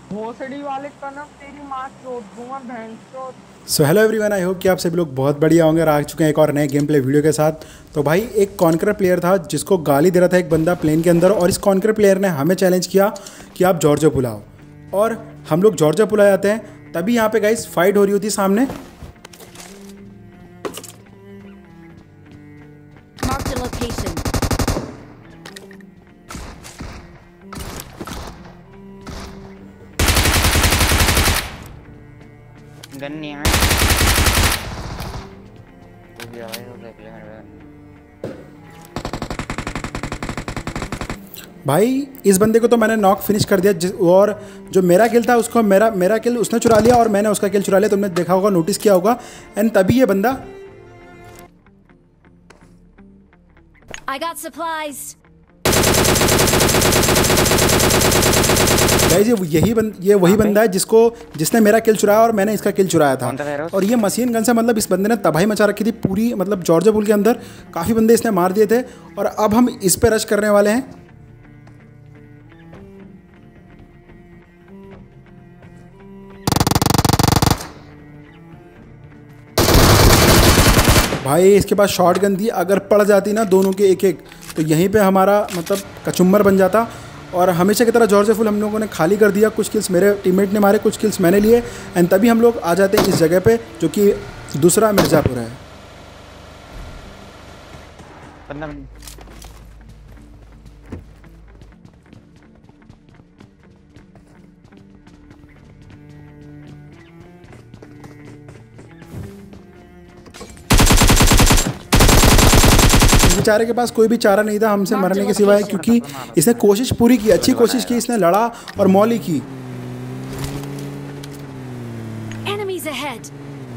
भोसड़ी वाले कनम तेरी माँ चोद दूंगा बहन चोद। So hello everyone, I hope कि आप सभी लोग बहुत बढ़िया होंगे और आ चुके हैं एक और नए गेम प्ले वीडियो के साथ। तो भाई एक कॉन्कर प्लेयर था जिसको गाली दे रहा था एक बंदा प्लेन के अंदर, और इस कॉन्कर प्लेयर ने हमें चैलेंज किया कि आप जॉर्जिया पुलाओ, और हम लोग जॉर्जिया पुला जाते हैं। तभी यहाँ पे गाइस फाइट हो रही होती सामने। Marked a location. गन नहीं है। वो भी आया वो देख ले मेरे पास। भाई इस बंदे को तो मैंने नॉक फिनिश कर दिया, और जो मेरा किल था उसको मेरा किल उसने चुरा लिया और मैंने उसका किल चुरा लिया। तुमने देखा होगा, नोटिस किया होगा। एंड तभी ये बंदा I got supplies. गाइस ये वही बंदा है जिसने मेरा किल चुराया और मैंने इसका किल चुराया था। कौन था फेरोज? और ये मशीन गन से मतलब इस बंदे ने तबाही मचा रखी थी पूरी, मतलब जॉर्जिया पुल के अंदर काफ़ी बंदे इसने मार दिए थे। और अब हम इस पे रश करने वाले हैं। भाई इसके पास शॉट गन थी, अगर पड़ जाती ना दोनों के एक एक, तो यहीं पे हमारा मतलब कचुम्बर बन जाता। और हमेशा की तरह जॉर्जिया पुल हम लोगों ने खाली कर दिया। कुछ किल्स मेरे टीममेट ने मारे, कुछ किल्स मैंने लिए। एंड तभी हम लोग आ जाते हैं इस जगह पे जो कि दूसरा मिर्ज़ापुर है। बंदा बेचारे के पास कोई भी चारा नहीं था हमसे मरने के सिवाय, क्योंकि इसने कोशिश पूरी की, अच्छी कोशिश की, इसने लड़ा और मौली की। Enemies ahead.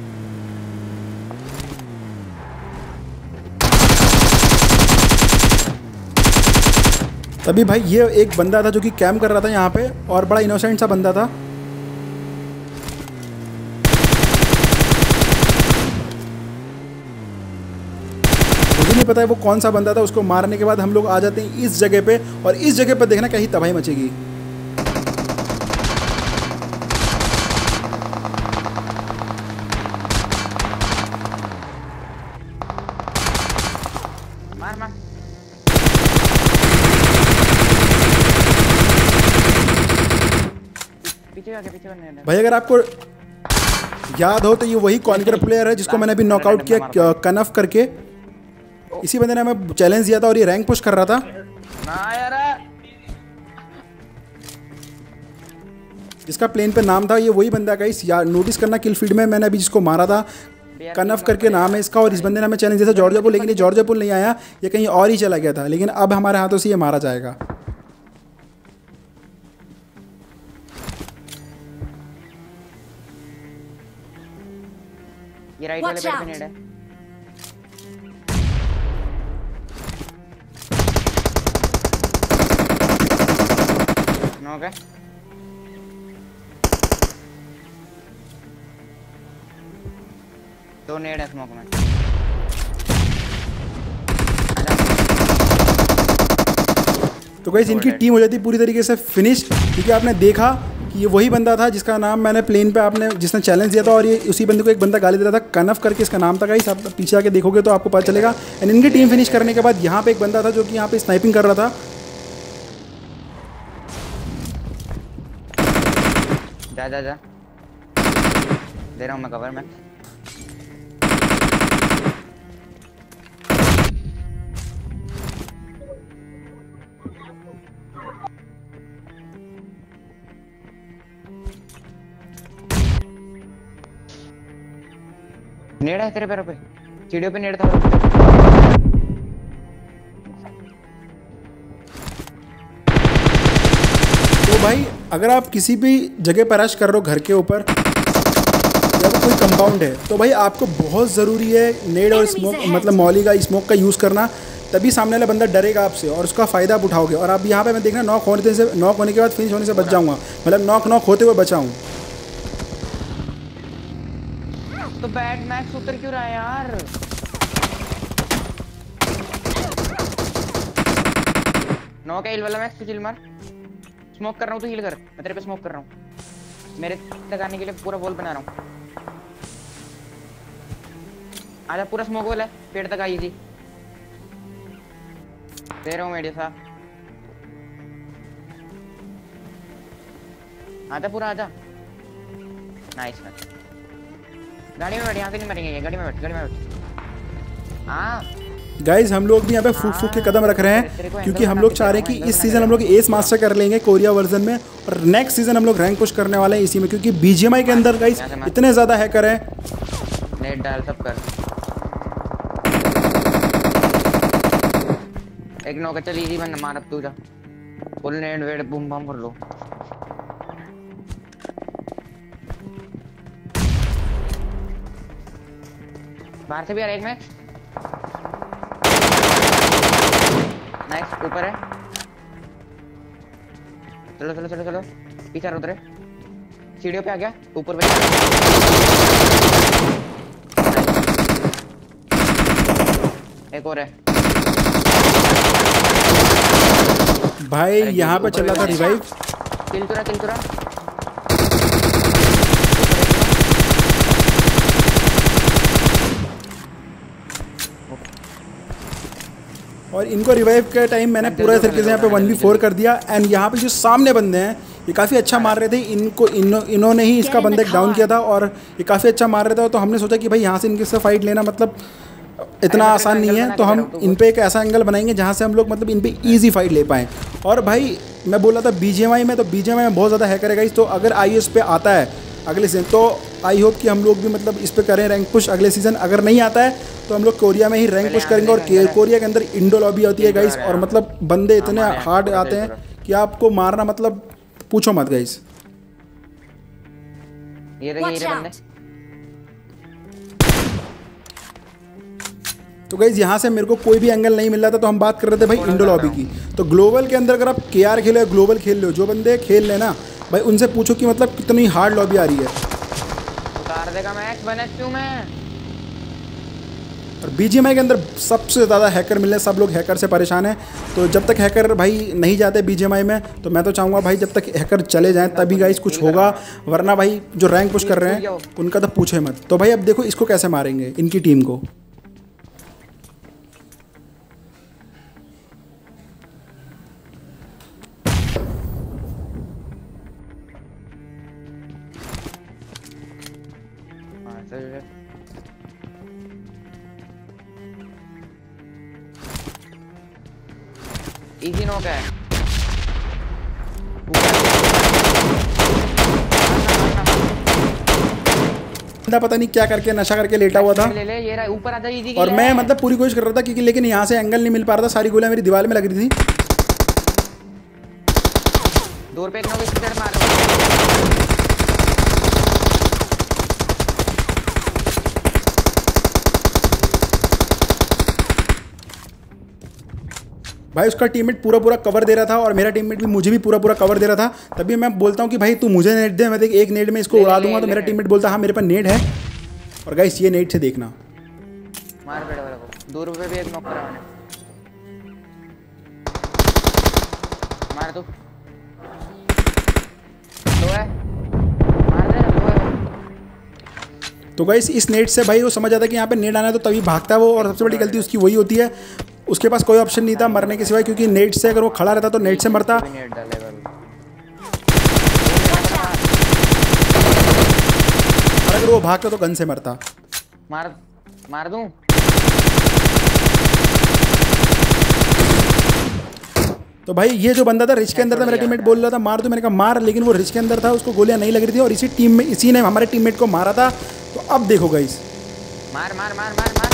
तभी भाई ये एक बंदा था जो कि कैम्प कर रहा था यहाँ पे, और बड़ा इनोसेंट सा बंदा था। मुझे नहीं पता है वो कौन सा बंदा था। उसको मारने के बाद हम लोग आ जाते हैं इस जगह पे, और इस जगह पे देखना कहीं तबाही मचेगी। मार मार। पीछे बनने भाई अगर आपको याद हो तो ये वही कॉन्कर प्लेयर है जिसको मैंने अभी नॉकआउट किया कनफ करके। इसी बंदे ने हमें चैलेंज दिया था और ये रैंक पुश कर रहा था। ना यार। जिसका प्लेन पे नाम था ये वही बंदा का। इस यार नोटिस करना किल फीड में मैंने अभी जिसको मारा था, कनफ करके नाम है इसका। और इस बंदे ने हमें चैलेंज दिया था जॉर्जिया पुल, लेकिन ये जॉर्जिया पुल नहीं आया, ये कहीं और ही चला गया था। लेकिन अब हमारे हाथों से ये मारा जाएगा। ये राइट वाले Watch पेड़ पे out. नेड है। नॉक है। दो नेड है स्मोक में। तो गाइस इनकी टीम हो जाती पूरी तरीके से फिनिश, क्योंकि आपने देखा कि ये वही बंदा था जिसका नाम मैंने प्लेन पे आपने जिसने चैलेंज दिया था, और ये उसी बंदे को एक बंदा गाली दे रहा था, कनफ करके इसका नाम था। गाइस आप पीछे आके देखोगे तो आपको पता चलेगा। एंड इनकी टीम फिनिश करने के बाद यहाँ पे एक बंदा था जो कि यहाँ पे स्नाइपिंग कर रहा था। जा जा जा दे रहा हूँ मैं कवर में। नेड़ है तेरे पैरों पे, सीढ़ियों पे नेड़ था। तो भाई अगर आप किसी भी जगह पर रश कर रहे हो, घर के ऊपर या तो कोई कंपाउंड है, तो भाई आपको बहुत ज़रूरी है नेड और स्मोक, मतलब मौली का स्मोक का यूज़ करना। तभी सामने वाला बंदा डरेगा आपसे और उसका फ़ायदा आप उठाओगे। और आप यहाँ पे मैं देखना नॉक होने के बाद फिनिश होने से बच जाऊँगा, मतलब नॉक होते हुए बचाऊँ। तो बैड मैक्स उतर क्यों रहा है यार? नॉक है, हिल वाला मैक्स, चिल मार। स्मोक कर रहा हूँ, तू हील कर, मैं तेरे पे स्मोक कर रहा हूँ, मेरे लगाने के लिए पूरा वॉल बना रहा हूँ। आजा, पूरा स्मोक वॉल है, पेड़ तक आई थी, दे रहा हूँ मेडिया सा। आजा पूरा आजा। Nice match. गाड़ी में बैठ, यहाँ से नहीं मरेंगे ये, गाड़ी में बैठ, गाड़ी में बैठ। हाँ गाइज हम लोग भी यहाँ पे फूक फूक के कदम रख रहे हैं, क्योंकि हम लोग चाह रहे हैं कि इस सीज़न हम लोग एस मास्टर कर लेंगे कोरिया वर्जन में, और नेक्स्ट सीज़न हम लोग रैंक पुश करने वाले हैं इसी में, क्योंकि बीजीएमआई के अंदर गाइज इतने ज़्यादा हैकर हैं। नेट डाल सब कर, एक नौका चल इजी बन मार, अब तू जा फुल नेट वेट बूम बम कर लो। बाहर से भी आ रहा है एक में, नाइस, ऊपर है, चलो चलो चलो चलो, पीछे उधर है, सीढ़ियों पे आ गया, ऊपर पे एक और है भाई, यहाँ पे चला था रिवाइव। किल तुरा, किल तुरा, और इनको रिवाइव के टाइम मैंने पूरा तरीके से यहाँ पे 1v4 कर दिया। एंड यहाँ पे जो सामने बंदे हैं ये काफ़ी अच्छा मार रहे थे, इनको इन्होंने ही इसका बंदा एक डाउन किया था, और ये काफ़ी अच्छा मार रहे थे। तो हमने सोचा कि भाई यहाँ से इनके से फाइट लेना मतलब इतना आसान नहीं है, तो हम इन पे एक ऐसा एंगल बनाएंगे जहाँ से हम लोग मतलब इन पे ईजी फाइट ले पाएँ। और भाई मैं बोल रहा था बीजीएमआई में, तो बीजीएमआई में बहुत ज़्यादा हैकर है गाइस, तो अगर आईएस पे आता है अगले सीजन तो आई होप कि हम लोग भी मतलब इस पे करें रैंक पुश अगले सीज़न। अगर नहीं आता है तो हम लोग कोरिया में ही रैंक पुश करेंगे, और कोरिया के अंदर इंडो लॉबी होती है गाइस, और मतलब बंदे इतने हार्ड आते हैं कि आपको मारना मतलब पूछो मत गाइस। ये देखिए Watch ये बंदे, out! तो गाइज यहाँ से मेरे को कोई भी एंगल नहीं मिल रहा था, तो हम बात कर रहे थे भाई इंडो लॉबी की। तो ग्लोबल के अंदर अगर आप केआर खेलो या ग्लोबल खेल लो, जो बंदे खेल लेना भाई उनसे पूछो कि मतलब कितनी हार्ड लॉबी आ रही है। उतार देगा मैक्स 1h2 में। और बीजीएमआई के अंदर सबसे ज़्यादा हैकर मिल रहे हैं, सब लोग हैकर से परेशान हैं। तो जब तक हैकर भाई नहीं जाते बीजीएमआई में, तो मैं तो चाहूँगा भाई जब तक हैकर चले जाएं तभी गाइस कुछ होगा, वरना भाई जो रैंक पुश कर रहे हैं उनका तो पूछे मत। तो भाई अब देखो इसको कैसे मारेंगे, इनकी टीम को। इजी नॉक है, पता नहीं क्या करके नशा करके लेटा हुआ था। ले ले, ये रहा ऊपर आजा, इजी और मैं मतलब पूरी कोशिश कर रहा था क्योंकि, लेकिन यहाँ से एंगल नहीं मिल पा रहा था, सारी गोलियां मेरी दीवार में लग रही थी। दूर पे एक नॉक इस तरफ मार। भाई उसका टीममेट पूरा पूरा कवर दे रहा था, और मेरा टीममेट भी मुझे भी पूरा पूरा कवर दे रहा था। तभी मैं बोलता हूँ कि भाई तू मुझे नेट दे, मैं देख एक नेट में इसको उड़ा दूंगा। तो मेरा टीममेट बोलता हाँ मेरे पास नेट है। और गाइस ये नेट से देखना, मार बेटा वाला को, दूर पे भी एक नॉक करा मैंने, मार तू, लो है, मार दे, लो है। तो गाइस इस नेट से भाई वो समझ आता है कि यहाँ पे नेट आना है, तो तभी भागता है वो। और सबसे बड़ी गलती उसकी वही होती है, उसके पास कोई ऑप्शन नहीं था मरने के सिवाय, क्योंकि नेट से अगर वो खड़ा रहता तो नेट से मरता, नेट डालेगा, और अगर वो भागता तो गन से मरता। मार मार दूं। तो भाई ये जो बंदा था रिच के अंदर था, मेरा टीममेट बोल रहा था मार दो, मैंने कहा मार, लेकिन वो रिच के अंदर था, उसको गोलियां नहीं लग रही थी, और इसी ने हमारे टीममेट को मारा था। तो अब देखो गाइस, मार मार मार मार मार,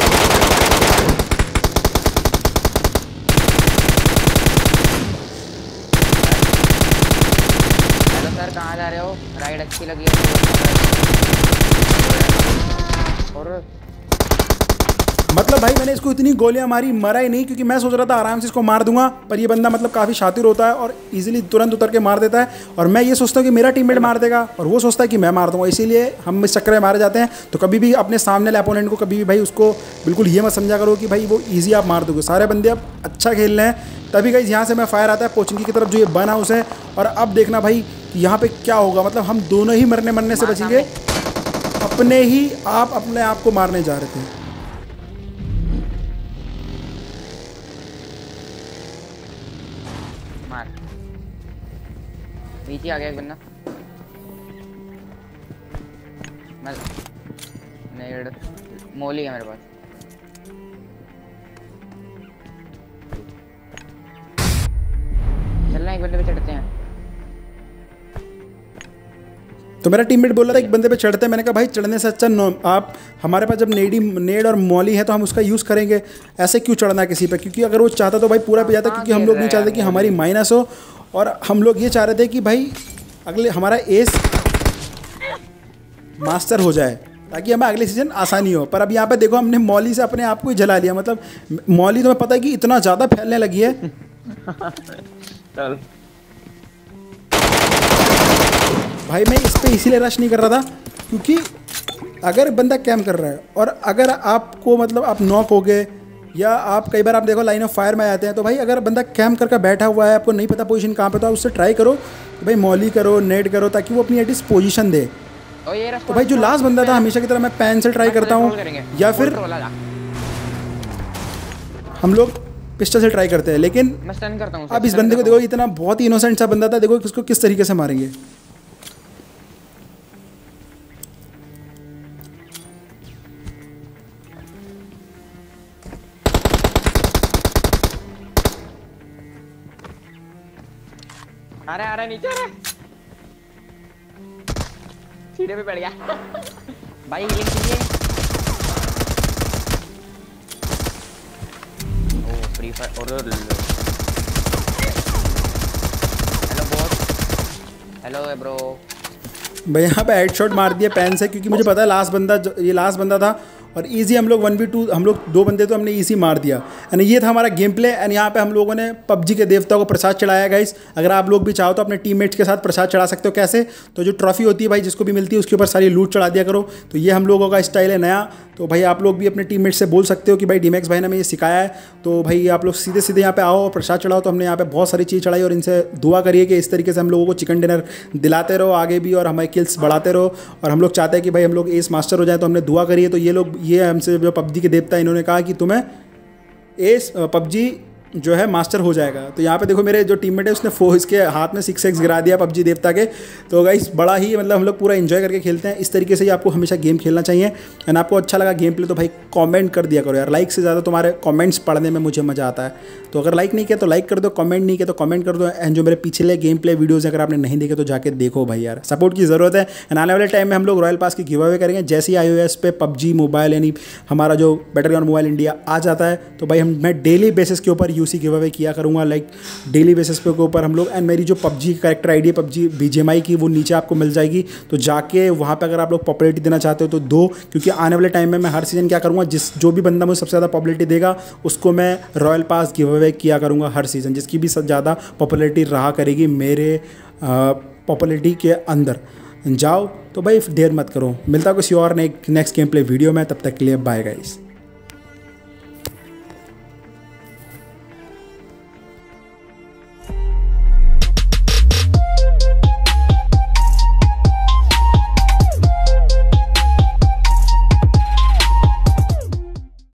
हेलो सर कहाँ जा रहे हो, राइड अच्छी लगी है। और मतलब भाई मैंने इसको इतनी गोलियां मारी, मरा ही नहीं, क्योंकि मैं सोच रहा था आराम से इसको मार दूंगा, पर ये बंदा मतलब काफ़ी शातिर होता है और इजीली तुरंत उतर के मार देता है। और मैं ये सोचता हूँ कि मेरा टीममेट मार देगा और वो सोचता है कि मैं मार दूंगा, इसीलिए हम इस चक्कर में मारे जाते हैं। तो कभी भी अपने सामने वाले अपोनेंट को कभी भी भाई उसको बिल्कुल ये मत समझा करो कि भाई वो ईजी आप मार दोगे। सारे बंदे अब अच्छा खेल रहे हैं। तभी गाइस यहाँ से मैं फायर आता है पोचंकी की तरफ, जो ये बन हाउस है। और अब देखना भाई यहाँ पे क्या होगा, मतलब हम दोनों ही मरने से बचेंगे। अपने ही आप अपने आप को मारने जा रहे थे। मार पीछे आ गया एक बंदा। मैं नेड मोली है मेरे पास। चलना एक बंदे पे चढ़ते हैं। तो मेरा टीममेट बोल रहा था एक बंदे पे चढ़ते हैं, मैंने कहा भाई चढ़ने से अच्छा आप हमारे पास जब नेड और मॉली है तो हम उसका यूज़ करेंगे, ऐसे क्यों चढ़ना है किसी पे। क्योंकि अगर वो चाहता तो भाई पूरा पे जाता, क्योंकि हम लोग नहीं चाहते कि हमारी माइनस हो। और हम लोग ये चाह रहे थे कि भाई अगले हमारा एस मास्टर हो जाए ताकि हमें अगले सीजन आसानी हो। पर अब यहाँ पे देखो हमने मॉली से अपने आप को ही जला लिया। मतलब मॉली तुम्हें पता है कि इतना ज़्यादा फैलने लगी है। चल भाई मैं इस पे इसीलिए रश नहीं कर रहा था क्योंकि अगर बंदा कैम कर रहा है और अगर आपको मतलब आप नॉक हो गए या आप कई बार आप देखो लाइन ऑफ फायर में आते हैं, तो भाई अगर बंदा कैम करके बैठा हुआ है, आपको नहीं पता पोजीशन कहाँ पे, तो आप उससे ट्राई करो कि भाई मॉली करो, नेट करो, ताकि वो अपनी एटलीस्ट पोजीशन दे। तो भाई जो लास्ट बंदा था हमेशा की तरह मैं पैन से ट्राई करता हूँ या फिर हम लोग पिस्टल से ट्राई करते हैं। लेकिन मैं स्टन करता हूं। अब इस बंदे को देखो, इतना बहुत ही इनोसेंट सा बंदा था, देखो उसको किस तरीके से मारेंगे। अरे नीचे सीढ़े पे बैठ गया। भाई हीलिंग कीजिए। ओ फ्री फायर और हेलो बॉस। Hello bro. भाई यहाँ पे हेडशॉट मार दिया पैन से, क्योंकि मुझे पता है ये लास्ट बंदा था और इजी हम लोग 1v2 हम लोग 2 बंदे तो हमने इजी मार दिया। एंड ये था हमारा गेम प्ले। एंड यहाँ पे हम लोगों ने पबजी के देवता को प्रसाद चढ़ाया गाइस। अगर आप लोग भी चाहो तो अपने टीममेट्स के साथ प्रसाद चढ़ा सकते हो। कैसे? तो जो ट्रॉफी होती है भाई जिसको भी मिलती है उसके ऊपर सारी लूट चढ़ा दिया करो। तो ये हम लोगों का स्टाइल है नया। तो भाई आप लोग भी अपने टीममेट से बोल सकते हो कि भाई डीमैक्स भाई ने हमें ये सिखाया है, तो भाई आप लोग सीधे सीधे यहाँ पे आओ और प्रसाद चढ़ाओ। तो हमने यहाँ पे बहुत सारी चीज़ चढ़ाई और इनसे दुआ करिए कि इस तरीके से हम लोगों को चिकन डिनर दिलाते रहो आगे भी और हमारे किल्स बढ़ाते रहो। और हम लोग चाहते हैं कि भाई हम लोग एस मास्टर हो जाए, तो हमने दुआ करिए। तो ये हमसे जो पबजी के देवता इन्होंने कहा कि तुम्हें एस पबजी जो है मास्टर हो जाएगा। तो यहाँ पे देखो मेरे जो टीममेट है उसने इसके हाथ में 6x गिरा दिया पबजी देवता के। तो गाइस बड़ा ही मतलब हम लोग पूरा एंजॉय करके खेलते हैं। इस तरीके से ही आपको हमेशा गेम खेलना चाहिए। एंड आपको अच्छा लगा गेम प्ले तो भाई कमेंट कर दिया करो यार। लाइक से ज़्यादा तुम्हारे कमेंट्स पढ़ने में मुझे मज़ा आता है। तो अगर लाइक नहीं किया तो लाइक कर दो, कमेंट नहीं किया तो कमेंट कर दो। एंड जो मेरे पिछले गेम प्ले वीडियोज़ अगर आपने नहीं देखे तो जाके देखो भाई यार, सपोर्ट की ज़रूरत है। एंड आने वाले टाइम में हम लोग रॉयल पास की गिव अवे करेंगे। जैसे ही iOS पे पबजी मोबाइल यानी हमारा जो बैटलग्राउंड मोबाइल इंडिया आ जाता है तो भाई मैं डेली बेसिस के ऊपर यूसी गिव अवे किया करूँगा। लाइक डेली बेसिस पे के ऊपर हम लोग। एंड मेरी जो पबजी कैरेक्टर आईडी है पबजी BGMI की वो नीचे आपको मिल जाएगी। तो जाके वहाँ पे अगर आप लोग पॉपुलैरिटी देना चाहते हो तो दो, क्योंकि आने वाले टाइम में मैं हर सीजन क्या करूँगा, जो भी बंदा मुझे सबसे ज़्यादा पॉपुलैरिटी देगा उसको मैं रॉयल पास गिव अवे किया करूँगा हर सीज़न। जिसकी भी सबसे ज़्यादा पॉपुलैरिटी रहा करेगी मेरे पॉपुलैरिटी के अंदर जाओ। तो भाई देर मत करो, मिलता किसी और नेक्स्ट गेम प्ले वीडियो में। तब तक के लिए बाय गाइस।